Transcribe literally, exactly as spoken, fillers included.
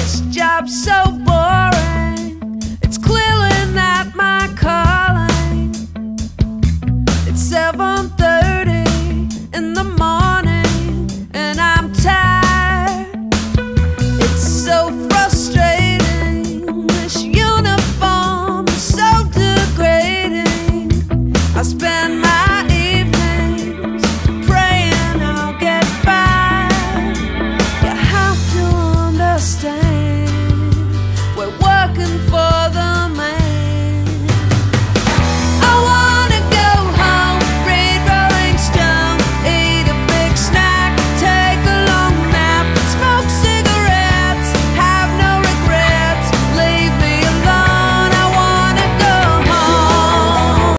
this job's so boring. It's clearly not my calling. It's seven thirty in the morning and I'm tired. It's so frustrating. This uniform is so degrading. I spend my evenings praying I'll get by. You have to understand, we're working for